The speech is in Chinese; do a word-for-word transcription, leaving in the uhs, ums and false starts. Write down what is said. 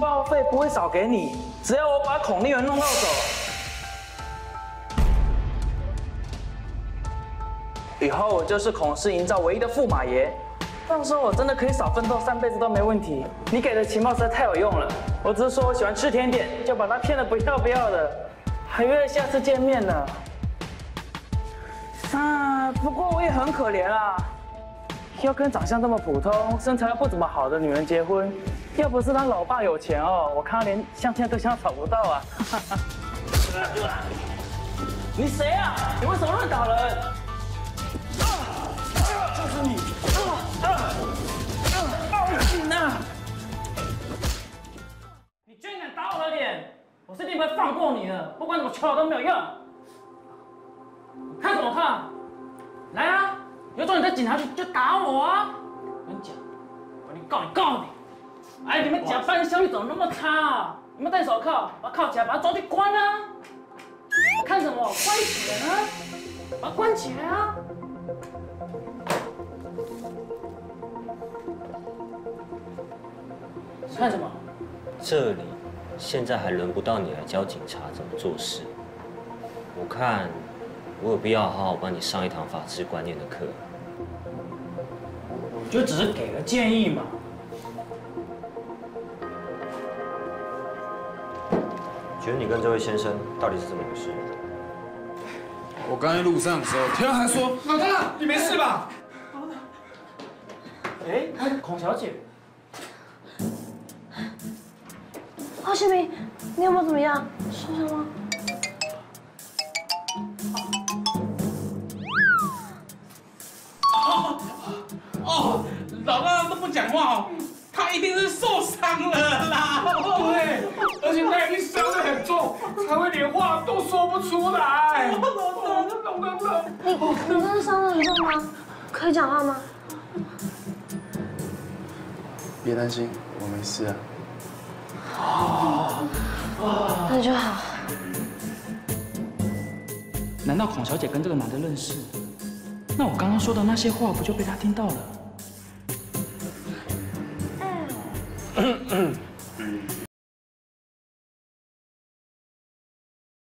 报费不会少给你，只要我把孔令元弄到手，以后我就是孔氏营造唯一的驸马爷。到时候我真的可以少奋斗三辈子都没问题。你给的情报实在太有用了，我只是说我喜欢吃甜点，就把他骗得不要不要的，还约下次见面呢。啊，不过我也很可怜啦。 要跟长相这么普通、身材又不怎么好的女人结婚，要不是他老爸有钱哦，我看他连相亲对象找不到啊！你谁啊？你为什么乱打人？就是你！报警啊！你居然敢打我的脸！我是定不会放过你的，不管怎么求都没有用。看什么看？来啊！ 有种你在警察局就打我啊！我跟你讲，我一定告你告你！哎，你们假扮效率怎么那么差啊？有没有戴手铐？把它铐起来，把它抓去关啊！看什么？关起来啊！把它关起来啊！看什么？ 这里现在还轮不到你来教警察怎么做事。我看。 我有必要好好帮你上一堂法治观念的课。 我就只是给个建议嘛。 觉得你跟这位先生到底是怎么回事？ 我刚在路上的时候，听到他说：“老大，你没事吧？” 哎，孔小姐， 郝启明，你有没有怎么样？受伤吗？ 哦，老大都不讲话哦，他一定是受伤了啦。 对，而且他一定伤得很重，才会连话都说不出来。 你你真的伤得很重吗？可以讲话吗？ 别担心，我没事啊。 那就好。 难道孔小姐跟这个男的认识？那我刚刚说的那些话不就被他听到了？